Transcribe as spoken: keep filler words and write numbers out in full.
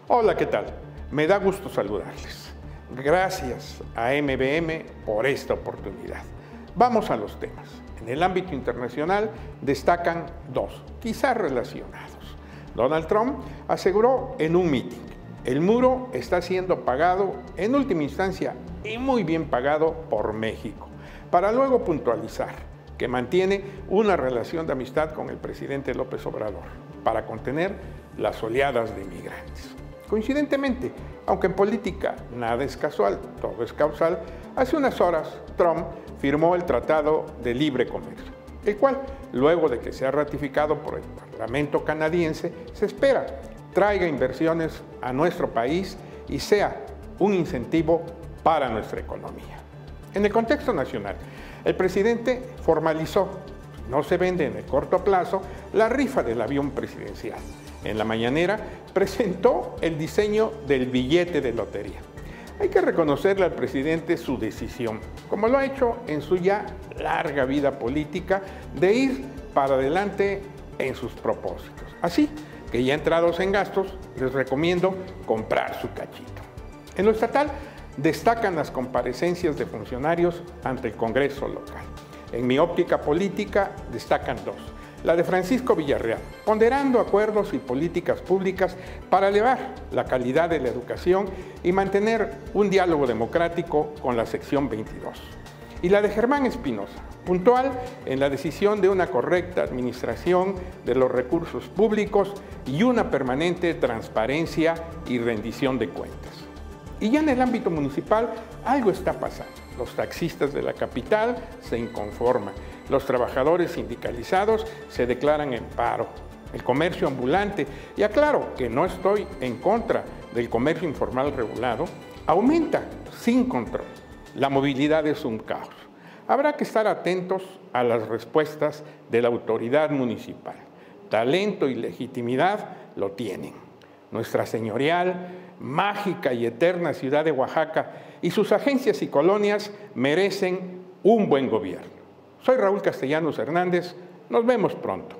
Hola, ¿qué tal? Me da gusto saludarles. Gracias a M B M por esta oportunidad. Vamos a los temas. En el ámbito internacional destacan dos, quizás relacionados. Donald Trump aseguró en un mitin: el muro está siendo pagado en última instancia y muy bien pagado por México, para luego puntualizar que mantiene una relación de amistad con el presidente López Obrador para contener las oleadas de inmigrantes. Coincidentemente, aunque en política nada es casual, todo es causal, hace unas horas Trump firmó el Tratado de Libre Comercio, el cual, luego de que sea ratificado por el Parlamento canadiense, se espera traiga inversiones a nuestro país y sea un incentivo para nuestra economía. En el contexto nacional, el presidente formalizó, no se vende en el corto plazo, la rifa del avión presidencial. En la mañanera presentó el diseño del billete de lotería. Hay que reconocerle al presidente su decisión, como lo ha hecho en su ya larga vida política, de ir para adelante en sus propósitos. Así que ya entrados en gastos, les recomiendo comprar su cachito. En lo estatal, destacan las comparecencias de funcionarios ante el Congreso local. En mi óptica política, destacan dos. La de Francisco Villarreal, ponderando acuerdos y políticas públicas para elevar la calidad de la educación y mantener un diálogo democrático con la sección veintidós. Y la de Germán Espinosa, puntual en la decisión de una correcta administración de los recursos públicos y una permanente transparencia y rendición de cuentas. Y ya en el ámbito municipal, algo está pasando. Los taxistas de la capital se inconforman. Los trabajadores sindicalizados se declaran en paro. El comercio ambulante, y aclaro que no estoy en contra del comercio informal regulado, aumenta sin control. La movilidad es un caos. Habrá que estar atentos a las respuestas de la autoridad municipal. Talento y legitimidad lo tienen. Nuestra señorial, mágica y eterna ciudad de Oaxaca y sus agencias y colonias merecen un buen gobierno. Soy Raúl Castellanos Hernández. Nos vemos pronto.